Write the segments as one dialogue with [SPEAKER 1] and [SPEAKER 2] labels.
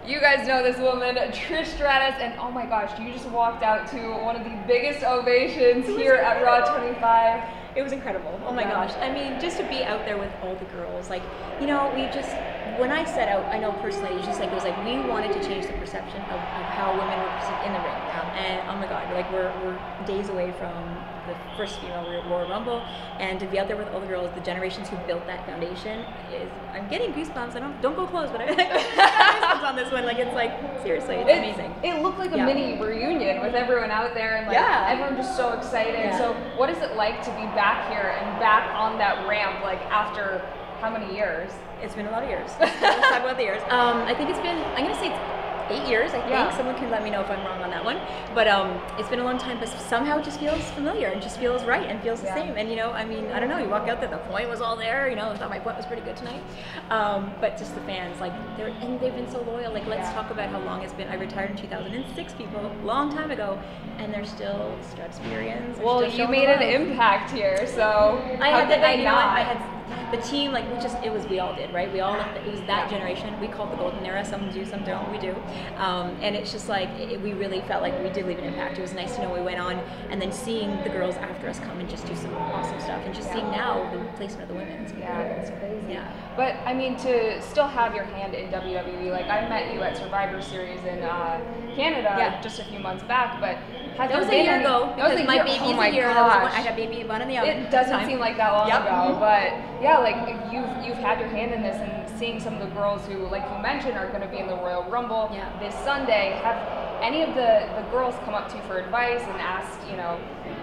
[SPEAKER 1] You guys know this woman, Trish Stratus, and oh my gosh, you just walked out to one of the biggest ovations here at Raw 25.
[SPEAKER 2] It was incredible. Oh my gosh. I mean, just to be out there with all the girls, like, you know, we just, when I set out, I know personally, it was just like, it was like, we wanted to change the perception of how women were perceived in the ring. And oh my God, like we're days away from the first female Royal Rumble, and to be out there with all the girls, the generations who built that foundation, is, I'm getting goosebumps. Don't go close, but I got goosebumps on this one. Like, it's like, seriously, it's amazing.
[SPEAKER 1] It looked like a mini reunion with everyone out there, and like everyone just so excited. So what is it like to be back here and back on that ramp, like after how many years?
[SPEAKER 2] It's been a lot of years. Let's talk about the years. I think it's been, I'm gonna say it's 8 years, I think. Someone can let me know if I'm wrong on that one. But it's been a long time, but somehow it just feels familiar and just feels right and feels the same. And you know, I mean, I don't know, you walk out there, the point was all there, you know, I thought my point was pretty good tonight. But just the fans, like, they've been so loyal. Like, let's talk about how long it's been. I retired in 2006, people, long time ago, and they're still Strutsperians.
[SPEAKER 1] Well, you made an impact here, so
[SPEAKER 2] I had the team, like, we all did, right? We all left, it was that generation. We call it the golden era. Some do, some don't, we do. And it's just like, we really felt like we did leave an impact. It was nice to know we went on, and then seeing the girls after us come and just do some awesome stuff, and just seeing now the placement of the women. It's
[SPEAKER 1] it's crazy. But I mean, to still have your hand in WWE, like I met you at Survivor Series in Canada just a few months back, but
[SPEAKER 2] that was a year ago. That was my baby's a year. I had baby bun in the oven.
[SPEAKER 1] It doesn't seem like that long ago, but yeah, like you've had your hand in this, and seeing some of the girls who, like you mentioned, are going to be in the Royal Rumble this Sunday. Have any of the girls come up to you for advice and asked, you know,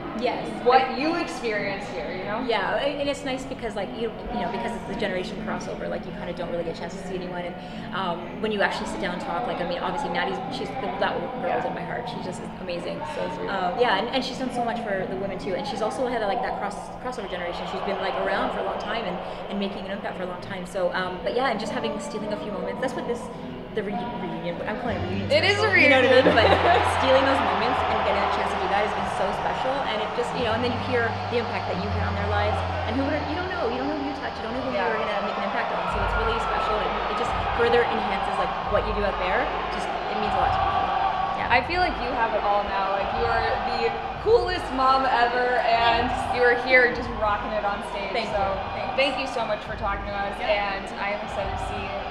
[SPEAKER 1] what you experienced here, you know?
[SPEAKER 2] Yeah, and it's nice because, like, you know, because it's the generation crossover, like, you kind of don't really get a chance to see anyone, and when you actually sit down and talk, like, I mean, obviously she's that girl's in my heart. She's just amazing.
[SPEAKER 1] So sweet.
[SPEAKER 2] And she's done so much for the women too, and she's also had like that crossover generation. She's been like around for a long time and making an impact for a long time. So, but yeah, and just stealing a few moments. That's what the reunion. I'm calling it a reunion.
[SPEAKER 1] It is a reunion.
[SPEAKER 2] You know what I mean? But stealing those moments and getting a chance to do that has been so special. And it just, you know, and then you hear the impact that you had on their lives, and you don't know who you touch, you don't know who you're gonna make an impact on. So it's really special, and it just further enhances like what you do out there. Just, it means a lot to people.
[SPEAKER 1] I feel like you have it all now. Like, you are the coolest mom ever, and you are here just rocking it on stage.
[SPEAKER 2] Thank you.
[SPEAKER 1] Thank you so much for talking to us, and I am excited to see